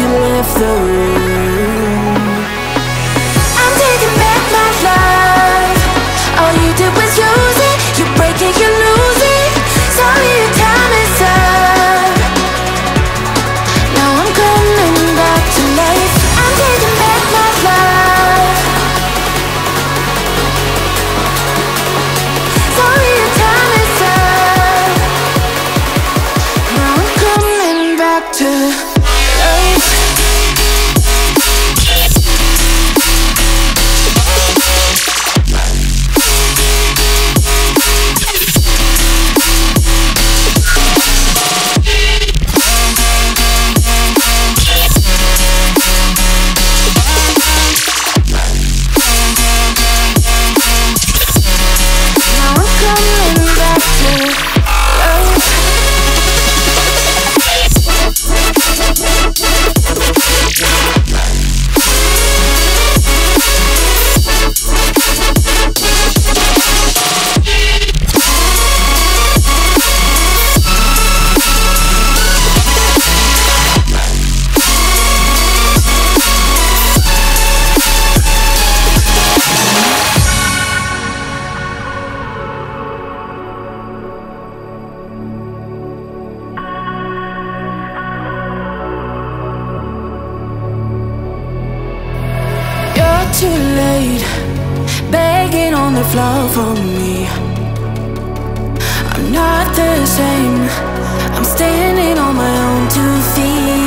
left the room. I'm taking back my life. All you did was use it. You break it, you lose it. Sorry, your time is up. Now I'm coming back to life. I'm taking back my life. Sorry, your time is up. Now I'm coming back to life. Too late, begging on the floor for me. I'm not the same. I'm standing on my own 2 feet.